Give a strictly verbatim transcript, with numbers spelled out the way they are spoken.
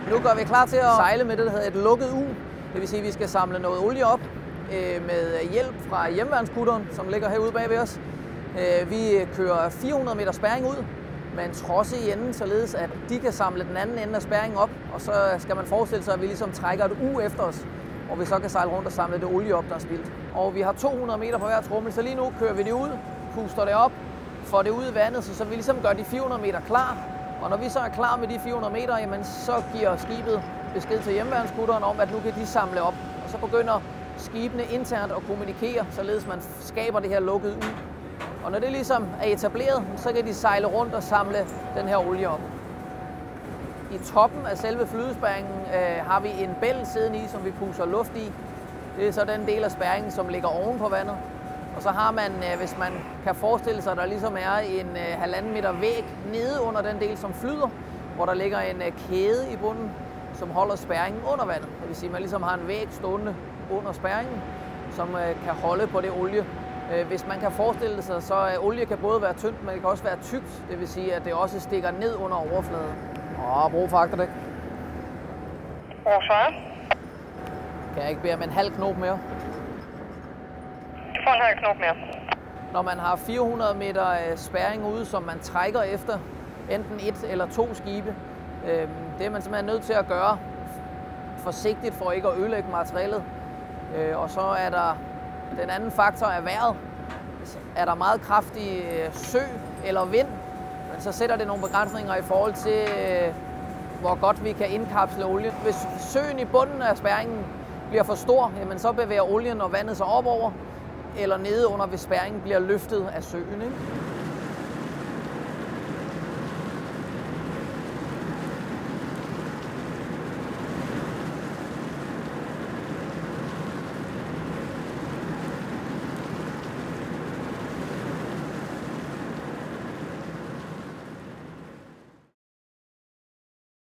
Nu går vi klar til at sejle med det, der hedder et lukket U. Det vil sige, at vi skal samle noget olie op øh, med hjælp fra hjemmeværnskutteren, som ligger herude bag ved os. Øh, vi kører fire hundrede meter spærring ud med en trods i enden, således at de kan samle den anden ende af spærringen op. Og så skal man forestille sig, at vi ligesom trækker et U efter os, hvor vi så kan sejle rundt og samle det olie op, der er spildt. Og vi har to hundrede meter på hver trommel, så lige nu kører vi det ud, puster det op, får det ud i vandet, så, så vi ligesom gør de fire hundrede meter klar. Og når vi så er klar med de fire hundrede meter, jamen, så giver skibet besked til hjemmeværnskutteren om, at nu kan de samle op. Og så begynder skibene internt at kommunikere, således man skaber det her lukkede ud. Og når det ligesom er etableret, så kan de sejle rundt og samle den her olie op. I toppen af selve flydespærringen øh, har vi en bæl siddende i, som vi puster luft i. Det er så den del af spærringen, som ligger oven på vandet. Og så har man, hvis man kan forestille sig, at der ligesom er en halvanden meter væg nede under den del, som flyder, hvor der ligger en kæde i bunden, som holder spærringen under vandet. Det vil sige, at man ligesom har en væg stående under spærringen, som kan holde på det olie. Hvis man kan forestille sig, så olie kan både være tyndt, men det kan også være tykt. Det vil sige, at det også stikker ned under overfladen. Åh, brug for agterdæk. Hvorfor? Kan jeg ikke bære med en halv knop mere? Du får en halv knop mere. Når man har fire hundrede meter spærring ude, som man trækker efter enten et eller to skibe, øh, det er man simpelthen nødt til at gøre forsigtigt for ikke at ødelægge materialet. Øh, og så er der den anden faktor af vejret. Er der meget kraftig sø eller vind, men så sætter det nogle begrænsninger i forhold til, øh, hvor godt vi kan indkapsle olien. Hvis søen i bunden af spærringen bliver for stor, jamen så bevæger olien og vandet sig opover, eller nede under, hvis spærringen bliver løftet af søen. Ikke?